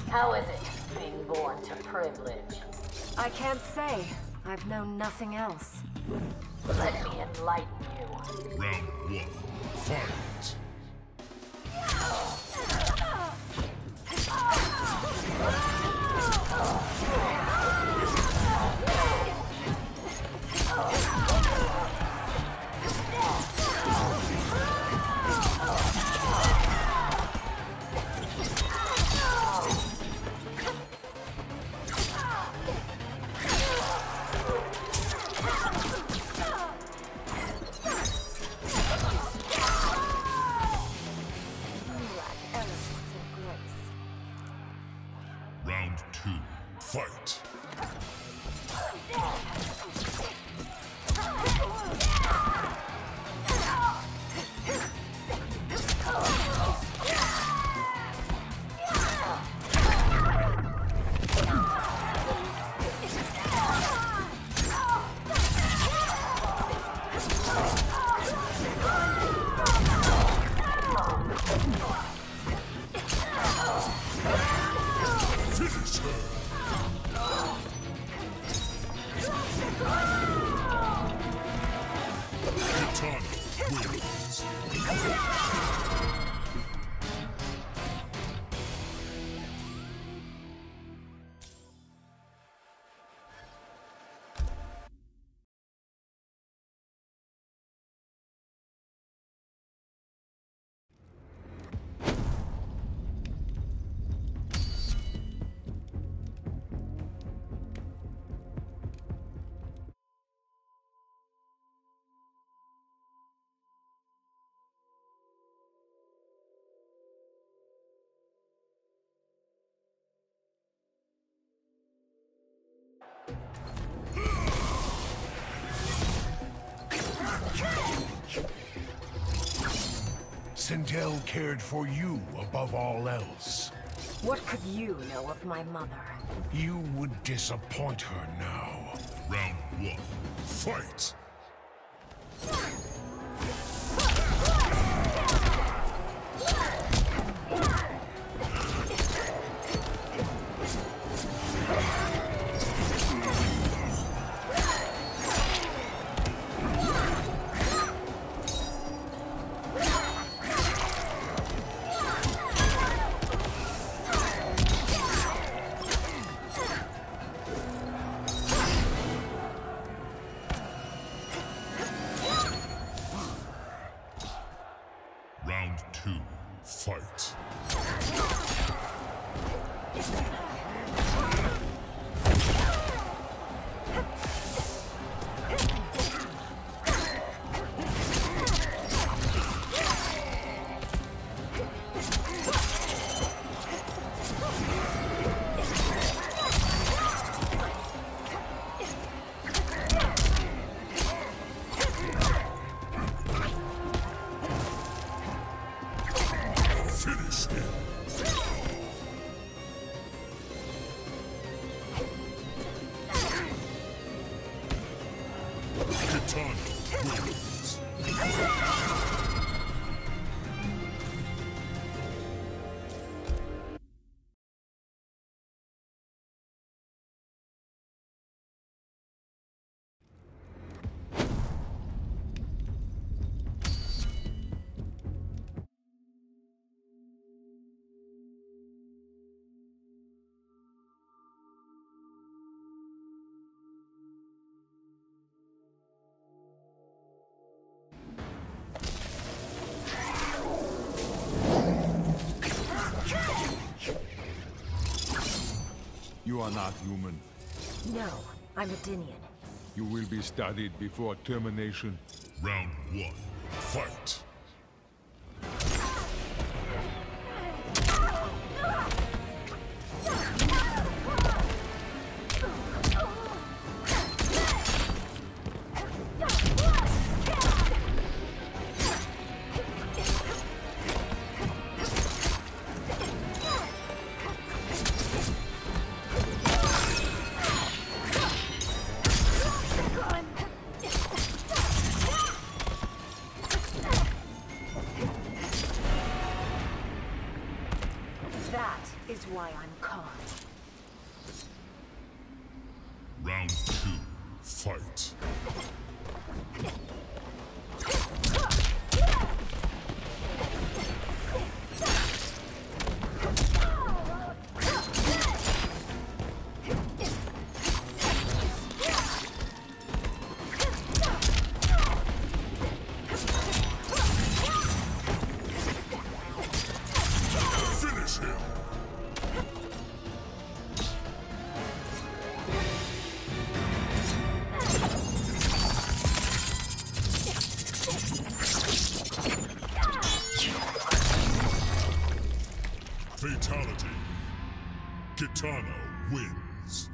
How is it, being born to privilege? I can't say. I've known nothing else. Let me enlighten you. Round one, fight! Round two, fight! Sindel cared for you above all else. What could you know of my mother? You would disappoint her now. Round one, fight! Round two, fight! Finish him! Kitana wins! You are not human. No, I'm Edenian. You will be studied before termination. Round one, fight! is why I'm caught. Round 2. Fight. Finish him! Fatality. Kitana wins.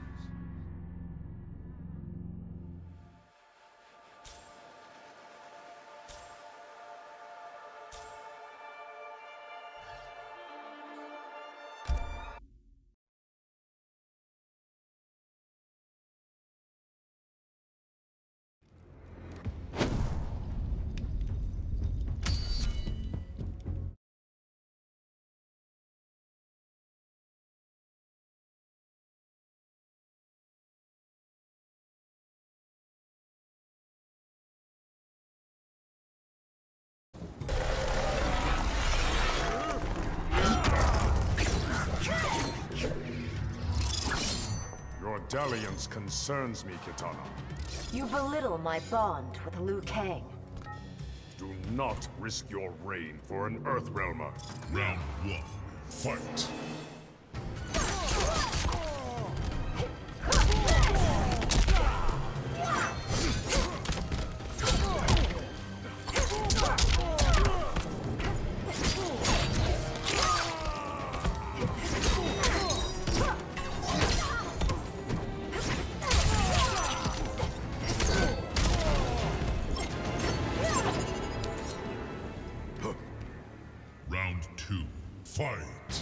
Your dalliance concerns me, Kitana. You belittle my bond with Liu Kang. Do not risk your reign for an Earthrealmer. Round 1. Fight. Round 2. Fight.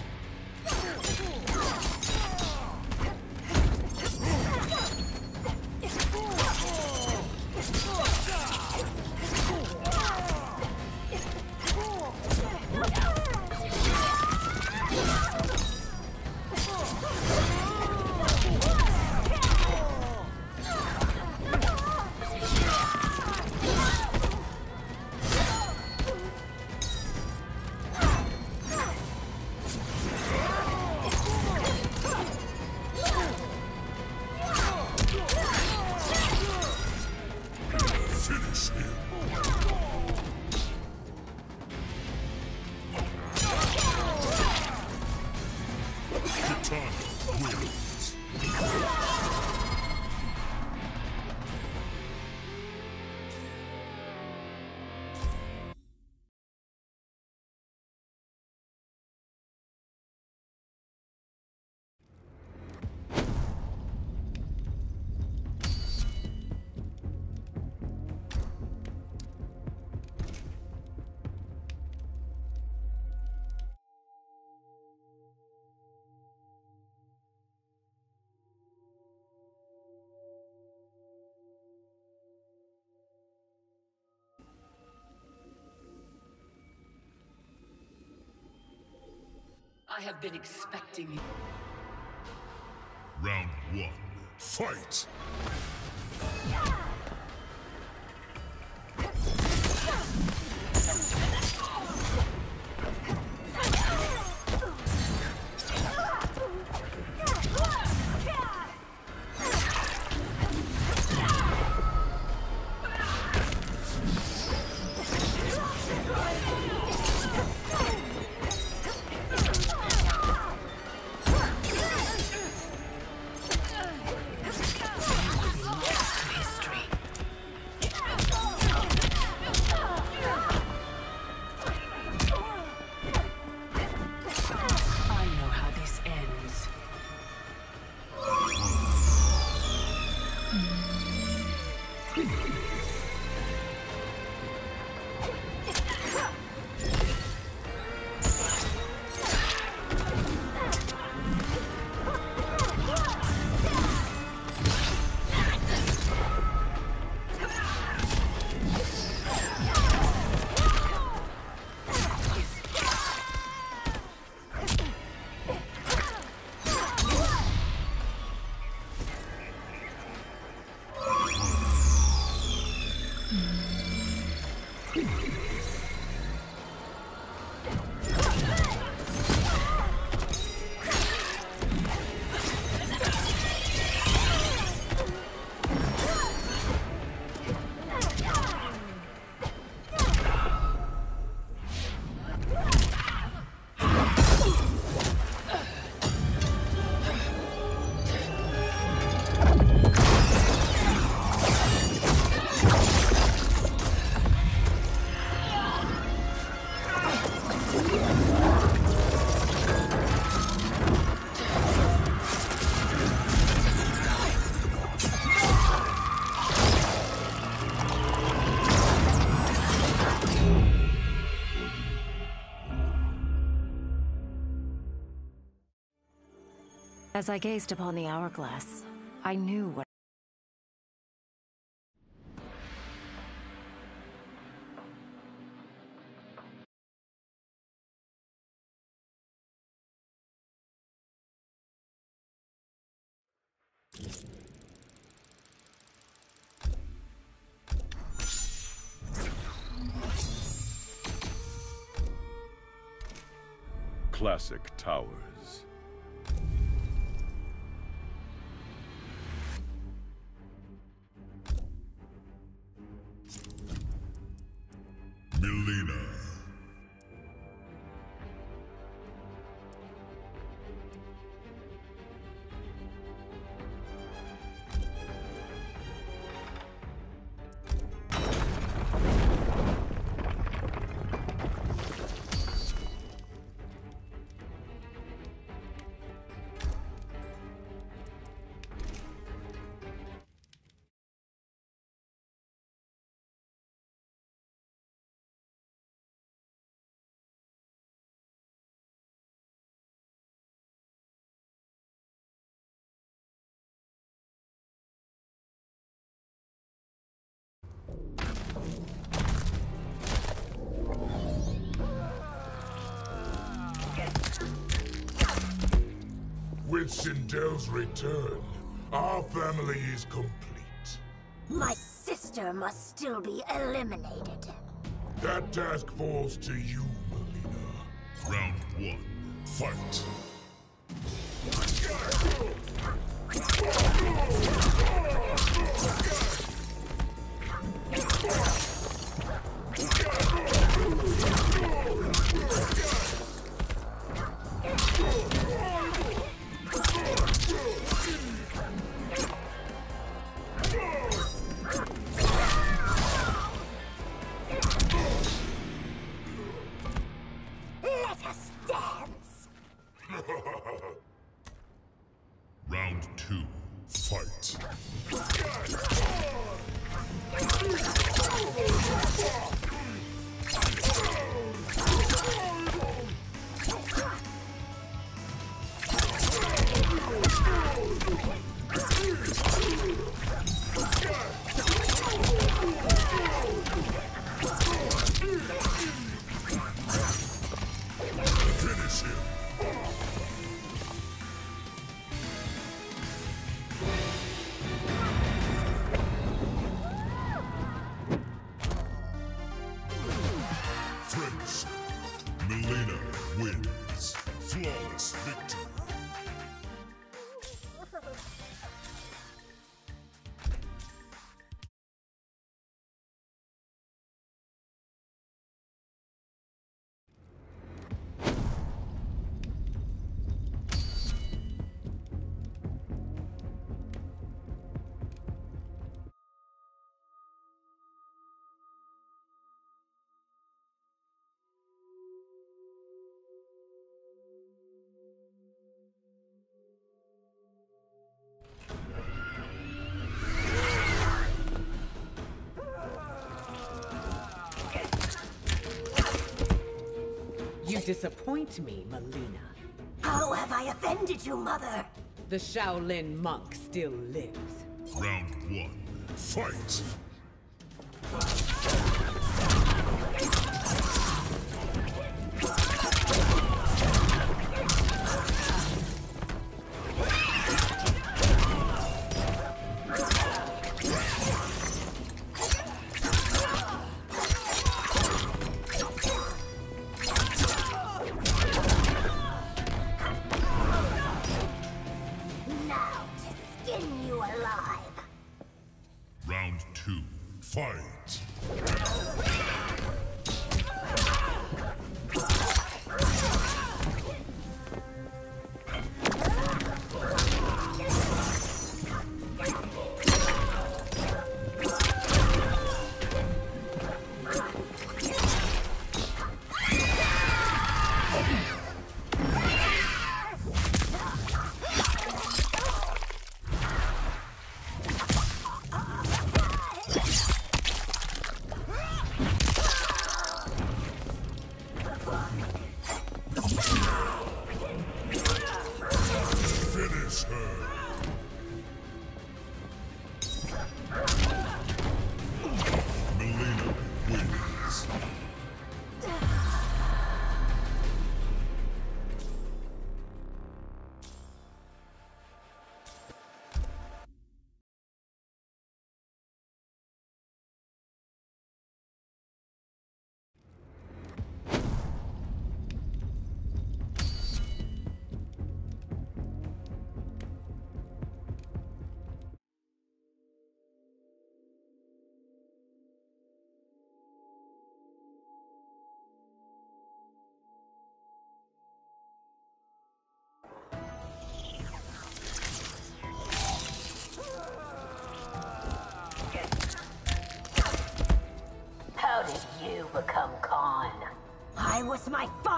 Finish him. Kitana wins. I have been expecting you. Round 1. Fight. History. As I gazed upon the hourglass, I knew what Classic towers. Mileena. With Sindel's return, our family is complete. My sister must still be eliminated. That task falls to you, Mileena. Round 1, fight. Let us dance! Round 2, fight. Finish him. Friends, Mileena wins. Flawless victory. You disappoint me, Mileena. How have I offended you, Mother? The Shaolin monk still lives. Round 1, fight. Now to skin you alive. Round 2, fight.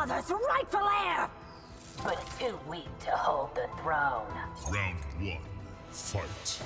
mother's rightful heir! But too weak to hold the throne. Round 1. Fight.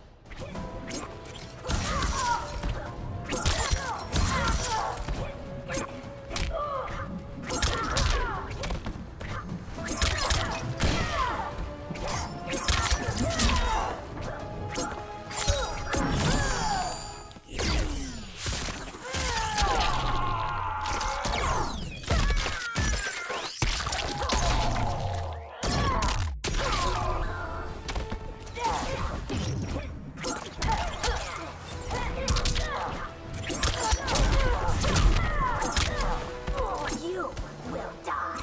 You will die.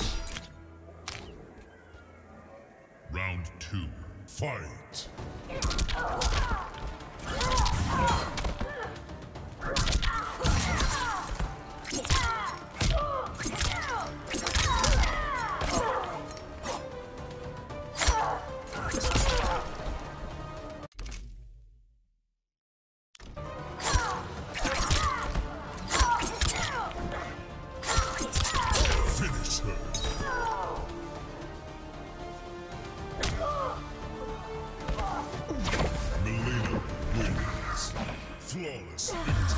Round 2. Fight. Finish her. Melina wins. Flawless victory.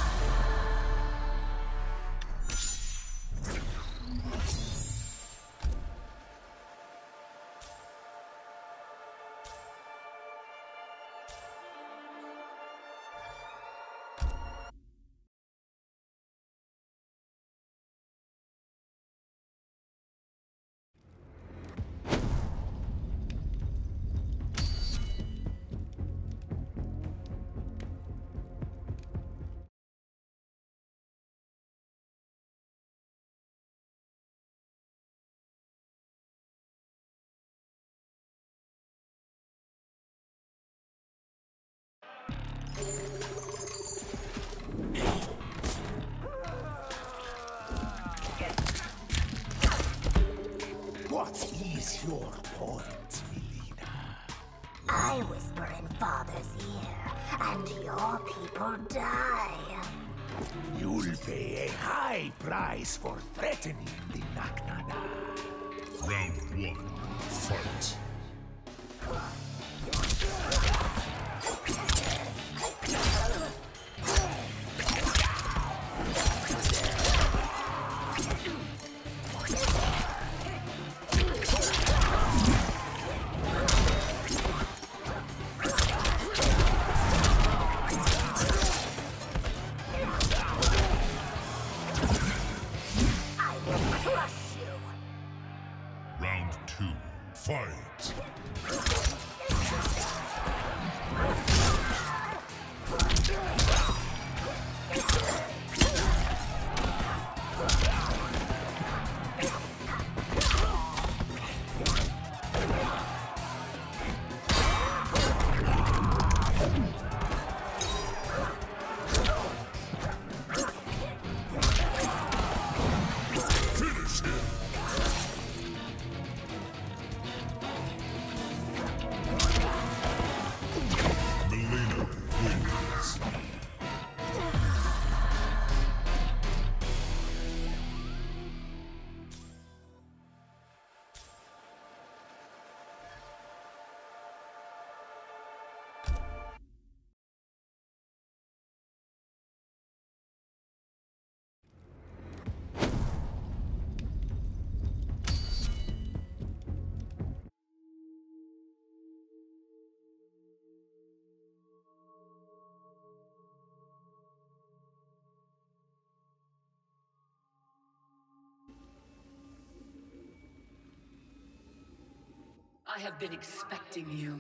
What is your point, Melina? I whisper in Father's ear, and your people die. You'll pay a high price for threatening the Naknada. Round 1. Fight. I will crush you. Round 2. Fight. Finish him. Melina wins. I have been expecting you.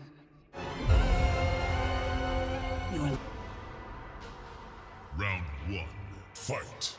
Round 1. Fight.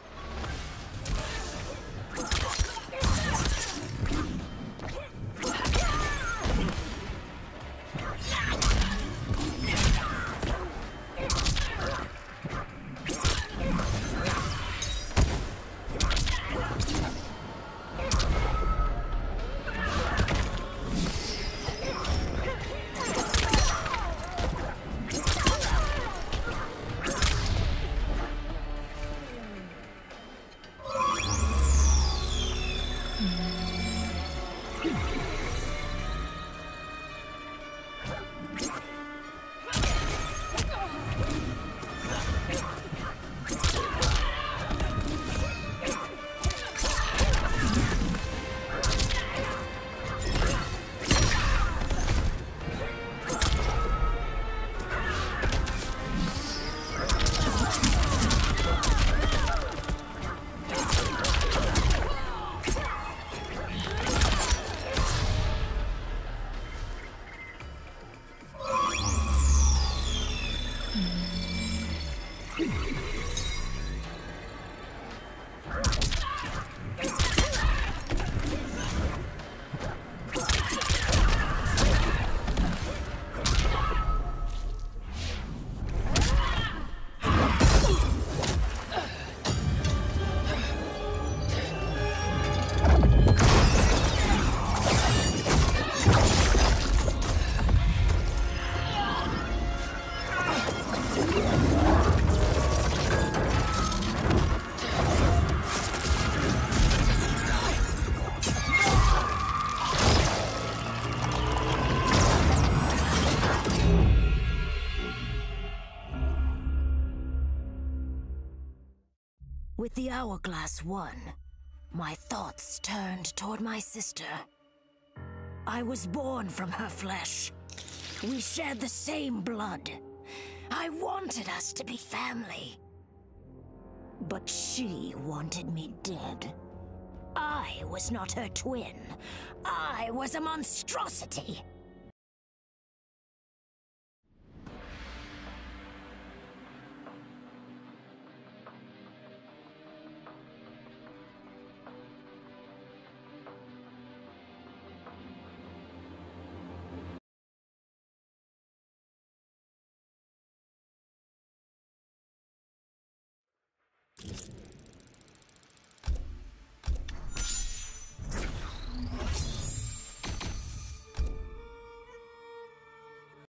With the hourglass won, my thoughts turned toward my sister. I was born from her flesh. We shared the same blood. I wanted us to be family. But she wanted me dead. I was not her twin. I was a monstrosity.